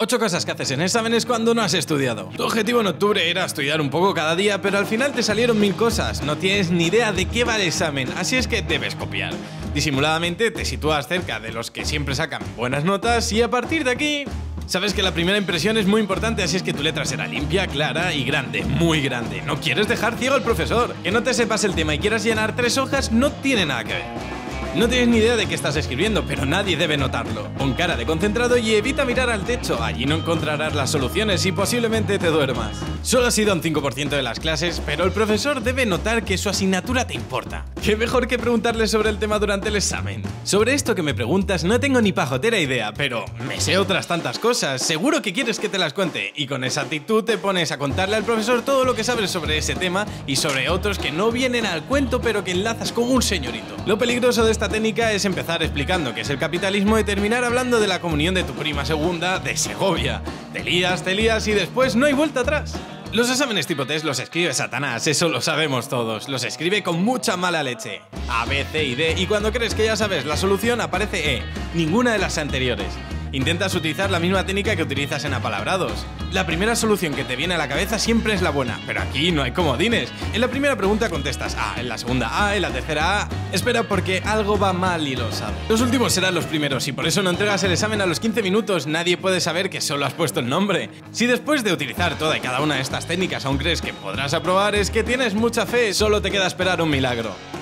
8 cosas que haces en exámenes cuando no has estudiado. Tu objetivo en octubre era estudiar un poco cada día, pero al final te salieron 1000 cosas. No tienes ni idea de qué va el examen, así es que debes copiar. Disimuladamente te sitúas cerca de los que siempre sacan buenas notas y a partir de aquí... Sabes que la primera impresión es muy importante, así es que tu letra será limpia, clara y grande, muy grande. No quieres dejar ciego al profesor. Que no te sepas el tema y quieras llenar 3 hojas no tiene nada que ver. No tienes ni idea de qué estás escribiendo, pero nadie debe notarlo. Pon cara de concentrado y evita mirar al techo, allí no encontrarás las soluciones y posiblemente te duermas. Solo has ido a un 5% de las clases, pero el profesor debe notar que su asignatura te importa. ¿Qué mejor que preguntarle sobre el tema durante el examen? Sobre esto que me preguntas no tengo ni pajotera idea, pero me sé otras tantas cosas, seguro que quieres que te las cuente, y con esa actitud te pones a contarle al profesor todo lo que sabes sobre ese tema y sobre otros que no vienen al cuento pero que enlazas como un señorito. Lo peligroso de esta técnica es empezar explicando qué es el capitalismo y terminar hablando de la comunión de tu prima segunda de Segovia. Te lías y después no hay vuelta atrás. Los exámenes tipo test los escribe Satanás, eso lo sabemos todos. Los escribe con mucha mala leche. A, B, C y D, y cuando crees que ya sabes la solución aparece E. Ninguna de las anteriores. Intentas utilizar la misma técnica que utilizas en apalabrados. La primera solución que te viene a la cabeza siempre es la buena, pero aquí no hay comodines. En la primera pregunta contestas A, en la segunda A, en la tercera A. Espera, porque algo va mal y lo sabes. Los últimos serán los primeros y por eso no entregas el examen a los 15 minutos. Nadie puede saber que solo has puesto el nombre. Si después de utilizar toda y cada una de estas técnicas aún crees que podrás aprobar, es que tienes mucha fe, solo te queda esperar un milagro.